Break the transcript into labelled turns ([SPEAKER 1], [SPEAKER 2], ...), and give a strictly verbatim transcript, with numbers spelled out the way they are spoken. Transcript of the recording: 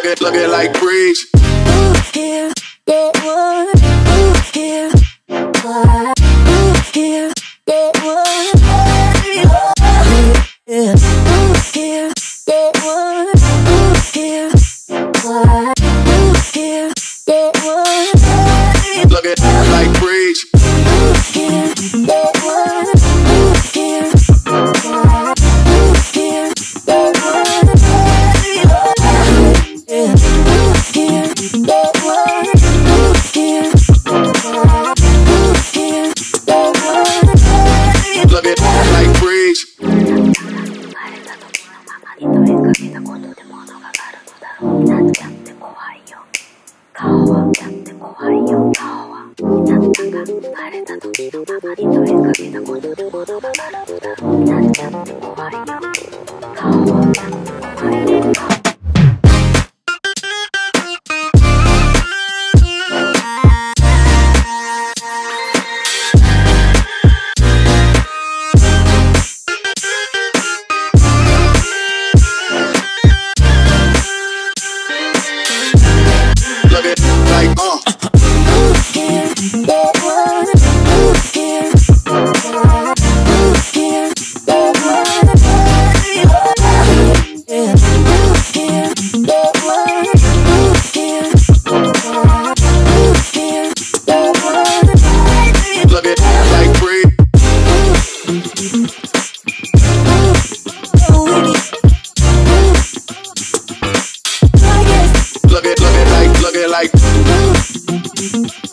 [SPEAKER 1] Look it, look it like breeze.
[SPEAKER 2] Ooh, here, get one. Ooh, here, what? Ooh, here, get one. Yeah. Ooh, here, get one. Ooh, here, what? Ooh, here, get one.
[SPEAKER 1] Look it like breeze.
[SPEAKER 2] Ooh, here, get one. Ooh, here, what? Ooh, here, get one. Yeah. Ooh, here, get one. Ooh, here, what? Ooh, here, get one.
[SPEAKER 1] Look it like breeze.
[SPEAKER 3] 人へかけたことで物があるのだろう。なんちゃって怖いよ。顔はちゃって怖いよ。顔はなんだかバレた時のまま人へかけたことで物があるのだろう。なんちゃって怖いよ。顔はちゃって怖いよ。
[SPEAKER 1] Look it like uh.
[SPEAKER 2] Ooh, here, get one. Ooh, here, what? Ooh, here, get one. Yeah. Ooh, here, get one. Ooh, here, what? Ooh, here, get one.
[SPEAKER 1] Look it like breeze.
[SPEAKER 2] Ooh, Winnie. Ooh, I guess.
[SPEAKER 1] Look it, look it like, look it like.
[SPEAKER 2] Ooh.